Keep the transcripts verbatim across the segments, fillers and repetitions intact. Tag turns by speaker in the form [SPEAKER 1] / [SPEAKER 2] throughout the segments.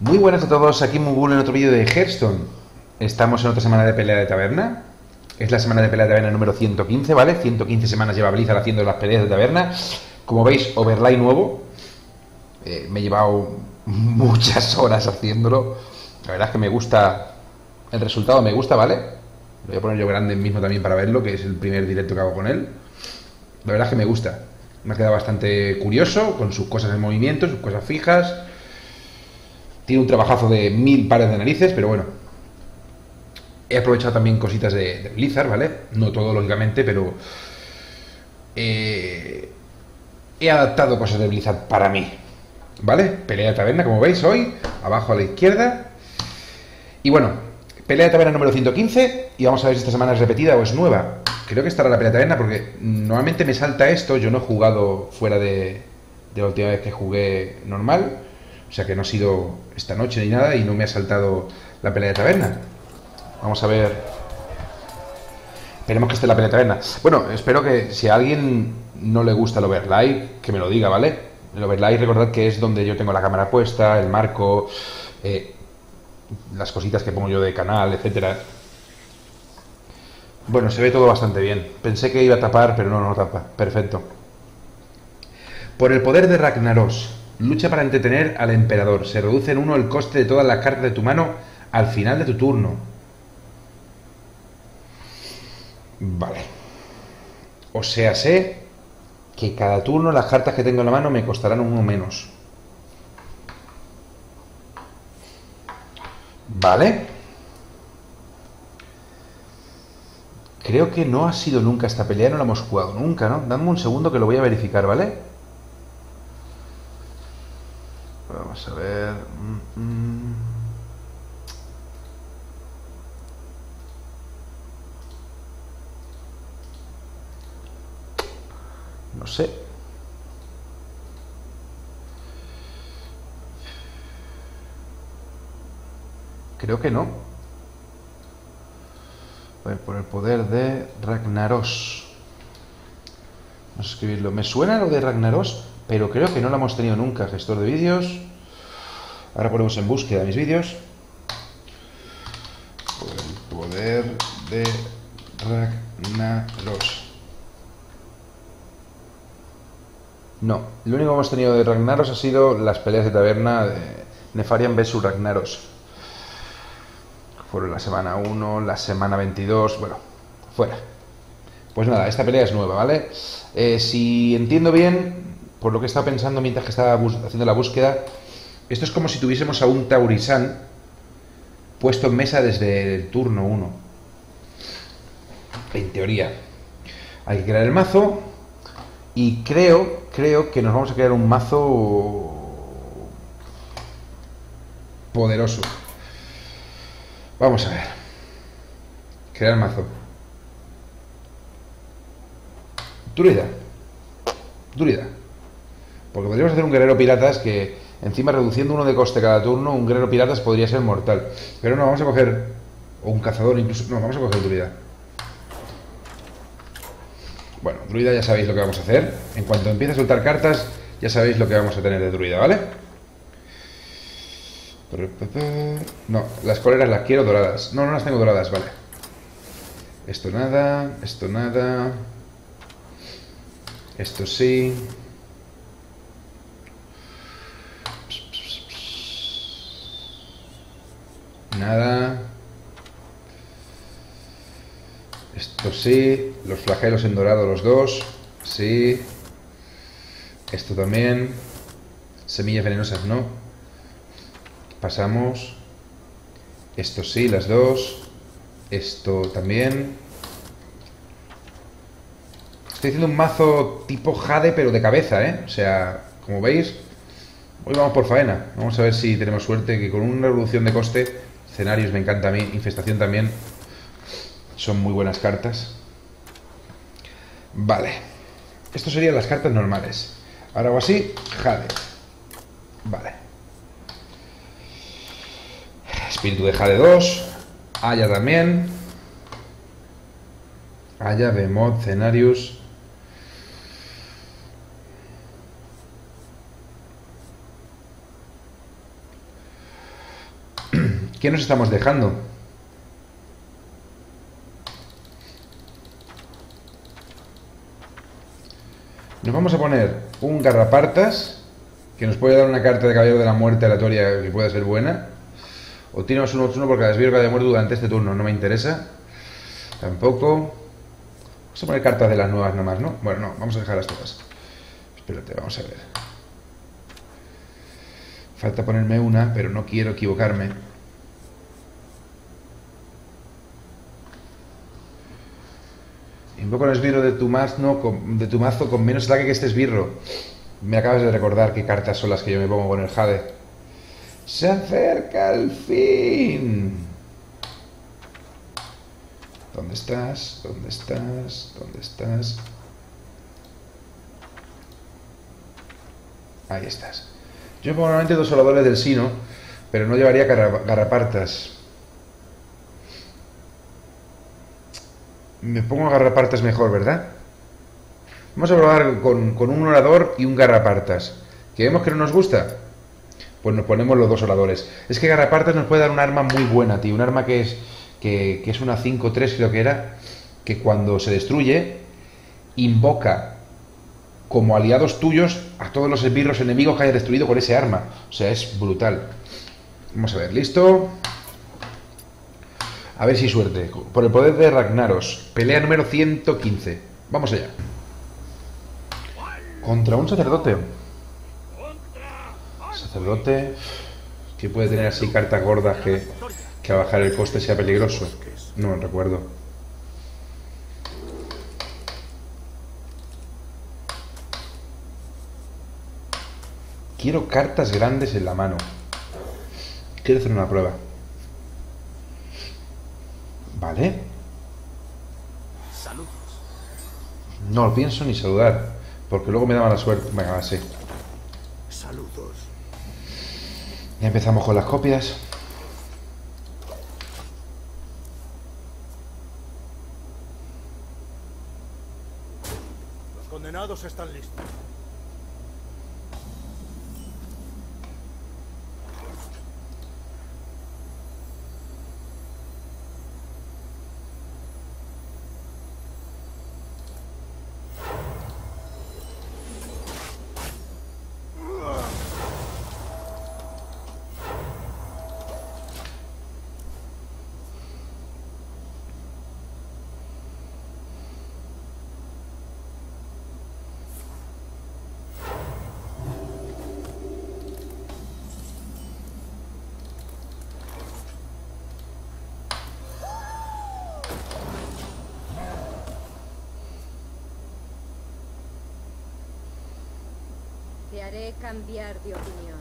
[SPEAKER 1] Muy buenas a todos, aquí Mugul en otro vídeo de Hearthstone. Estamos en otra semana de pelea de taberna. Es la semana de pelea de taberna número ciento quince, ¿vale? ciento quince semanas lleva Blizzard haciendo las peleas de taberna. Como veis, overlay nuevo. Eh, me he llevado muchas horas haciéndolo. La verdad es que me gusta el resultado, me gusta, ¿vale? Lo voy a poner yo grande mismo también para verlo, que es el primer directo que hago con él. La verdad es que me gusta. Me ha quedado bastante curioso, con sus cosas en movimiento, sus cosas fijas. Tiene un trabajazo de mil pares de narices, pero bueno. He aprovechado también cositas de, de Blizzard, ¿vale? No todo, lógicamente, pero... Eh, he adaptado cosas de Blizzard para mí, ¿vale? Pelea de taberna, como veis hoy, abajo a la izquierda. Y bueno, pelea de taberna número ciento quince, y vamos a ver si esta semana es repetida o es nueva. Creo que estará la pelea de taberna porque normalmente me salta esto. Yo no he jugado fuera de, de la última vez que jugué normal. O sea que no ha sido esta noche ni nada y no me ha saltado la pelea de taberna. Vamos a ver. Esperemos que esté la pelea de taberna. Bueno, espero que si a alguien no le gusta el overlay, que me lo diga, ¿vale? El overlay, recordad que es donde yo tengo la cámara puesta, el marco, eh, las cositas que pongo yo de canal, etcétera. Bueno, se ve todo bastante bien. Pensé que iba a tapar, pero no, no tapa. Perfecto. Por el poder de Ragnaros, lucha para entretener al emperador. Se reduce en uno el coste de todas las cartas de tu mano al final de tu turno. Vale. O sea, sé que cada turno las cartas que tengo en la mano me costarán uno menos. Vale. Creo que no ha sido nunca esta pelea, no la hemos jugado nunca, ¿no? Dame un segundo que lo voy a verificar, ¿vale? Vamos a ver... Mm, mm. No sé. Creo que no. A ver, por el poder de Ragnaros. Vamos a escribirlo. Me suena lo de Ragnaros, pero creo que no lo hemos tenido nunca. Gestor de vídeos. Ahora ponemos en búsqueda mis vídeos. Por el poder de Ragnaros. No, lo único que hemos tenido de Ragnaros ha sido las peleas de taberna de Nefarian versus Ragnaros. Fueron la semana uno, la semana veintidós, bueno, fuera. Pues nada, esta pelea es nueva, ¿vale? Eh, si entiendo bien, por lo que he estado pensando mientras que estaba haciendo la búsqueda, esto es como si tuviésemos a un Taurisan puesto en mesa desde el turno uno. En teoría. Hay que crear el mazo y creo, creo que nos vamos a crear un mazo poderoso. Vamos a ver. Crear mazo. Druida. Druida. Porque podríamos hacer un guerrero piratas que, encima reduciendo uno de coste cada turno, un guerrero piratas podría ser mortal. Pero no, vamos a coger... O un cazador incluso... No, vamos a coger druida. Bueno, druida ya sabéis lo que vamos a hacer. En cuanto empiece a soltar cartas, ya sabéis lo que vamos a tener de druida, ¿vale? No, las coleras las quiero doradas. No, no las tengo doradas, vale. Esto nada, esto nada. Esto sí. Nada. Esto sí. Los flagelos en dorado los dos. Sí. Esto también. Semillas venenosas no. Pasamos. Esto sí, las dos. Esto también. Estoy haciendo un mazo tipo Jade, pero de cabeza, ¿eh? O sea, como veis, hoy vamos por faena. Vamos a ver si tenemos suerte, que con una reducción de coste, escenarios me encanta a mí, infestación también, son muy buenas cartas. Vale. Esto serían las cartas normales. Ahora hago así, Jade. Vale. Espíritu de Jade dos. Aya también. Aya, Behemoth, Cenarius. ¿Qué nos estamos dejando? Nos vamos a poner un garrapartas, que nos puede dar una carta de caballero de la muerte aleatoria que pueda ser buena. O tiramos uno uno por cada esbirro que haya muerto durante este turno, no me interesa. Tampoco. Vamos a poner cartas de las nuevas nomás, ¿no? Bueno, no, vamos a dejarlas todas. Espérate, vamos a ver. Falta ponerme una, pero no quiero equivocarme. Invoco el esbirro de tu mazo con, de tu mazo con menos ataque que este esbirro. Me acabas de recordar qué cartas son las que yo me pongo con el Jade. ¡Se acerca el fin! ¿Dónde estás? ¿Dónde estás? ¿Dónde estás? Ahí estás. Yo pongo normalmente dos oradores del Sino, pero no llevaría garrapartas. Me pongo garrapartas mejor, ¿verdad? Vamos a probar con, con un orador y un garrapartas. ¿Que vemos que no nos gusta? Pues nos ponemos los dos oradores. Es que garrapartas nos puede dar un arma muy buena, tío. Un arma que es, que, que es una cinco tres, creo que era, que cuando se destruye, invoca como aliados tuyos a todos los esbirros enemigos que haya destruido con ese arma. O sea, es brutal. Vamos a ver, ¿listo? A ver si suerte. Por el poder de Ragnaros. Pelea número ciento quince. Vamos allá. Contra un sacerdote. Sacerdote. Que puede tener así cartas gordas que, que a bajar el coste sea peligroso. No lo recuerdo. Quiero cartas grandes en la mano. Quiero hacer una prueba. Vale.
[SPEAKER 2] Saludos.
[SPEAKER 1] No lo pienso ni saludar, porque luego me da mala suerte. Venga, va, sí.
[SPEAKER 2] Saludos.
[SPEAKER 1] Ya empezamos con las copias.
[SPEAKER 2] Los condenados están listos.
[SPEAKER 3] Te haré cambiar de opinión.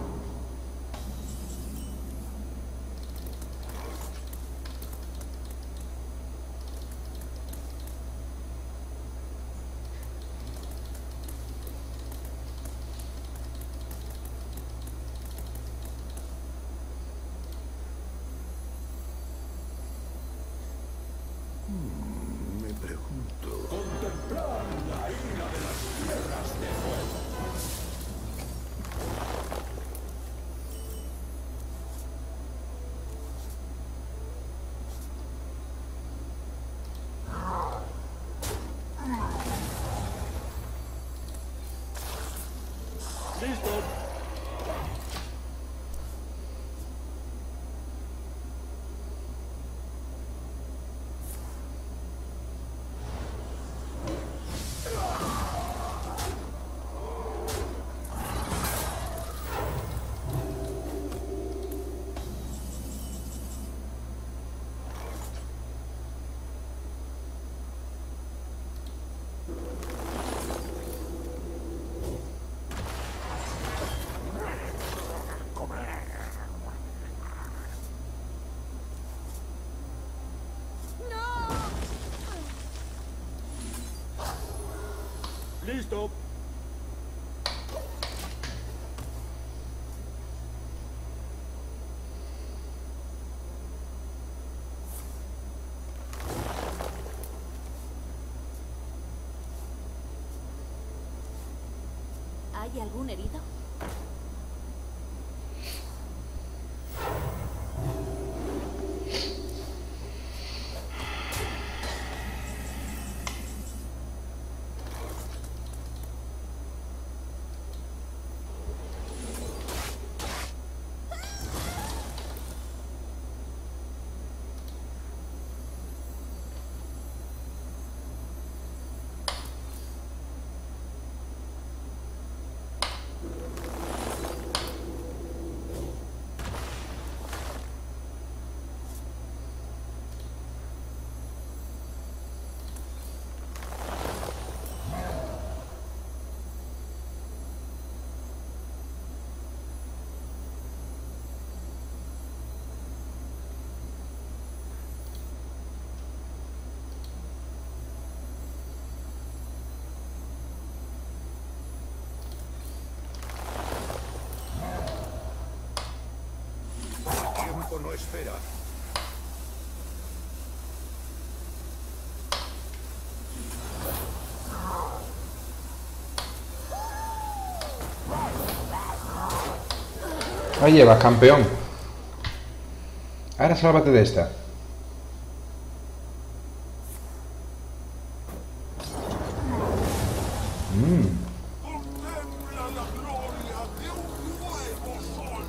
[SPEAKER 2] Me pregunto. Contemplar la ira de las tierras de fuego. Listo. Listo.
[SPEAKER 3] ¿Hay algún herido?
[SPEAKER 2] no espera.
[SPEAKER 1] Ahí llevas, campeón. Ahora sálvate de esta. Mm.
[SPEAKER 2] Contempla la gloria de un nuevo sol.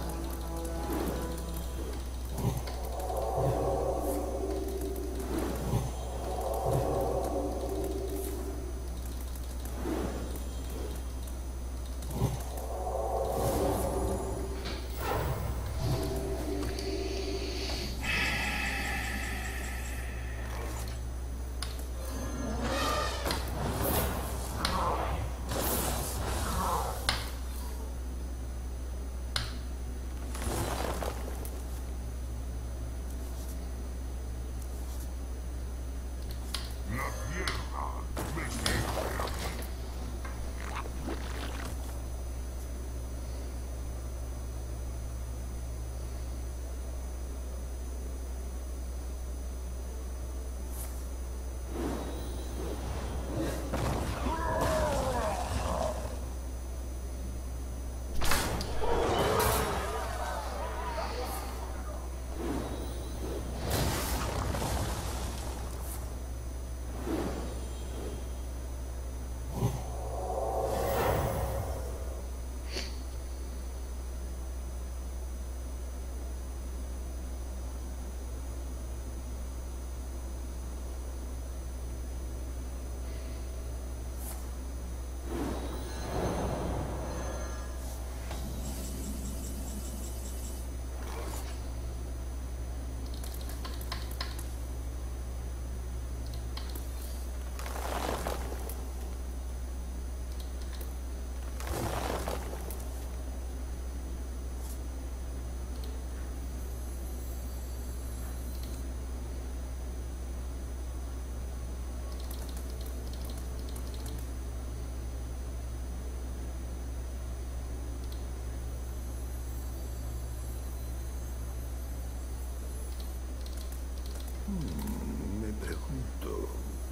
[SPEAKER 2] Me pregunto...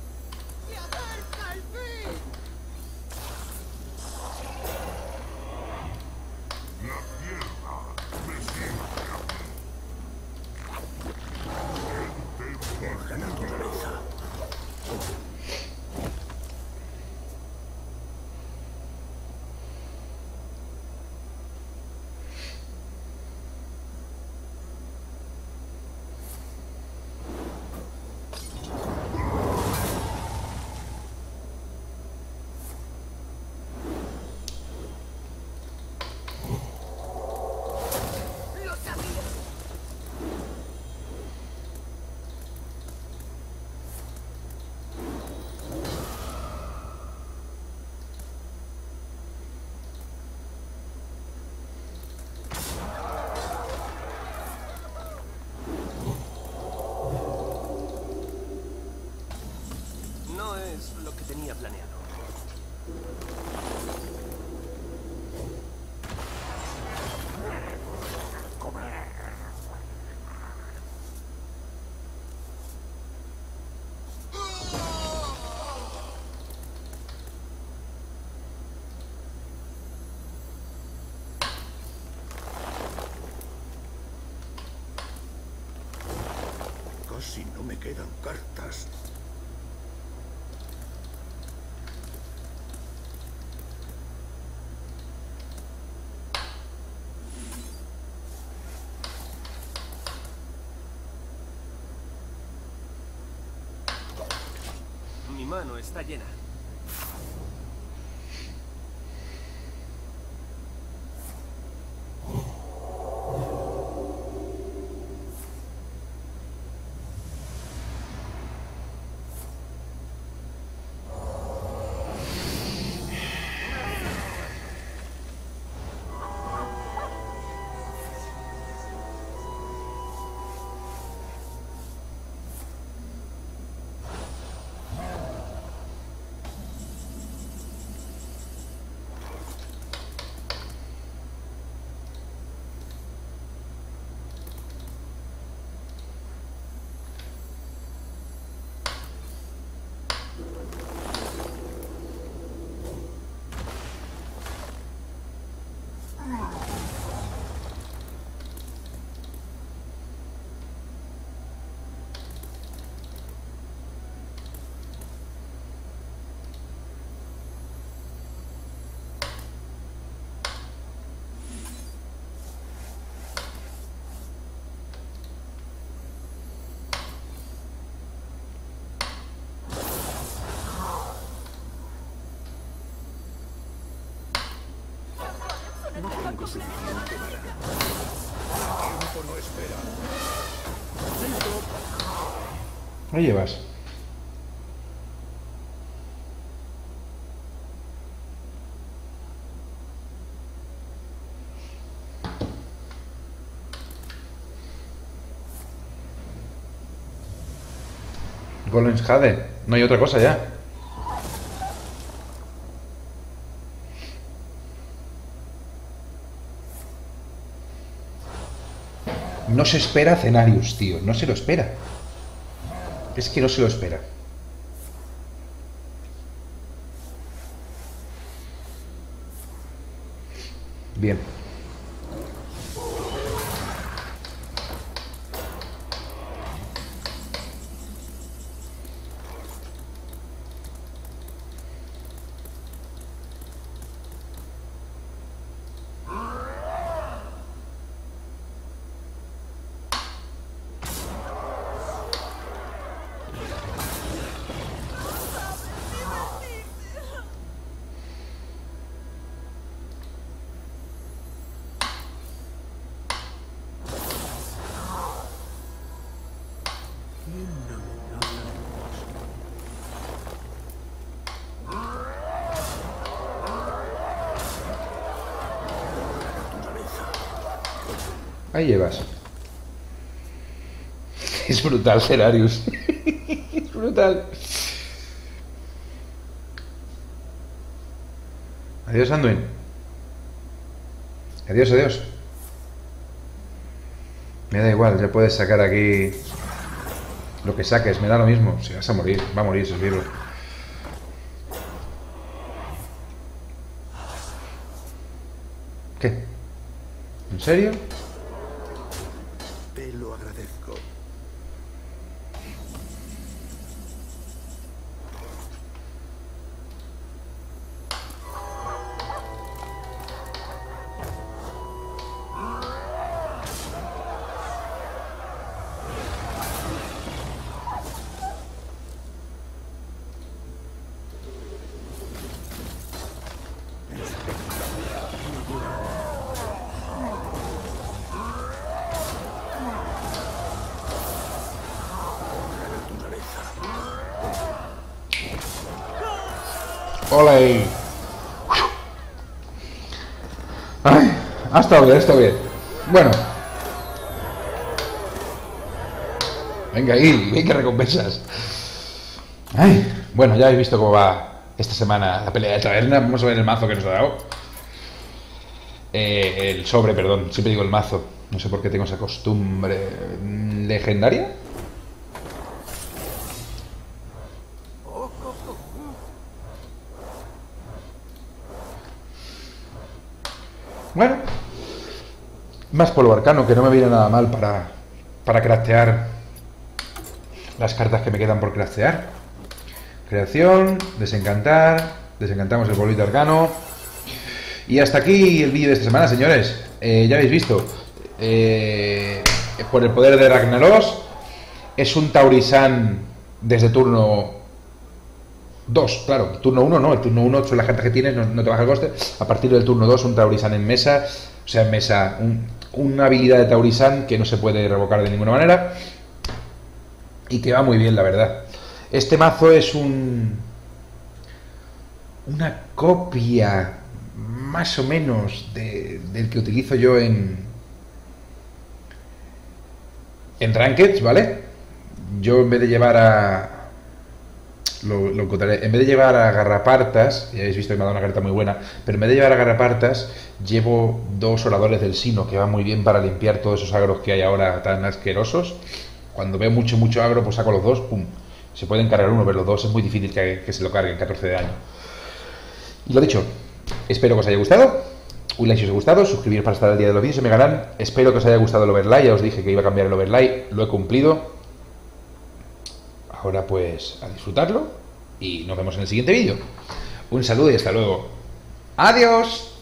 [SPEAKER 4] ¡Se acerca el fin!
[SPEAKER 2] Por la naturaleza.
[SPEAKER 4] ¡Lo sabía!
[SPEAKER 5] No es lo que tenía planeado.
[SPEAKER 2] Casi no me quedan cartas.
[SPEAKER 5] Mi mano está llena.
[SPEAKER 2] tengo suficiente para... El tiempo no espera.
[SPEAKER 1] Ahí llevas. Golems Jade. No hay otra cosa ya. No se espera Cenarius, tío. No se lo espera. Es que no se lo espera. Bien. Ahí llevas. Es brutal, Cenarius. Es brutal. Adiós, Anduin. Adiós, adiós. Me da igual, ya puedes sacar aquí lo que saques, me da lo mismo. Si vas a morir, va a morir ese esbirro. ¿Qué? ¿En serio?
[SPEAKER 2] Te lo agradezco.
[SPEAKER 1] Hola ahí. Ay, ha estado bien, ha estado bien. Bueno. Venga ahí, venga recompensas. Ay, bueno, ya habéis visto cómo va esta semana la pelea de taberna. Vamos a ver el mazo que nos ha dado. Eh, el sobre, perdón, siempre digo el mazo. No sé por qué tengo esa costumbre. ¿Legendaria? Bueno, más polvo arcano, que no me viene nada mal para, para craftear las cartas que me quedan por craftear. Creación, desencantar, desencantamos el polvito arcano. Y hasta aquí el vídeo de esta semana, señores. Eh, ya habéis visto, eh, por el poder de Ragnaros, es un Taurisan desde turno dos, claro, turno uno no, el turno uno son las cartas que tienes, no, no te baja el coste. A partir del turno dos un Taurisan en mesa, o sea, en mesa, un, una habilidad de Taurisan que no se puede revocar de ninguna manera y que va muy bien, la verdad. Este mazo es un una copia más o menos de, del que utilizo yo en en Rankeds, ¿vale? Yo en vez de llevar a Lo, lo encontraré. En vez de llevar a Garrapartas, ya habéis visto que me ha dado una carta muy buena, pero en vez de llevar a Garrapartas, llevo dos oradores del Sino, que van muy bien para limpiar todos esos agros que hay ahora tan asquerosos. Cuando veo mucho, mucho agro, pues saco los dos, pum. Se pueden cargar uno, pero los dos es muy difícil que, que se lo carguen, catorce de daño. Y lo dicho, espero que os haya gustado. Un like si os ha gustado, suscribiros para estar al día de los vídeos, se me ganan. Espero que os haya gustado el overlay, ya os dije que iba a cambiar el overlay, lo he cumplido. Ahora pues a disfrutarlo y nos vemos en el siguiente vídeo. Un saludo y hasta luego. ¡Adiós!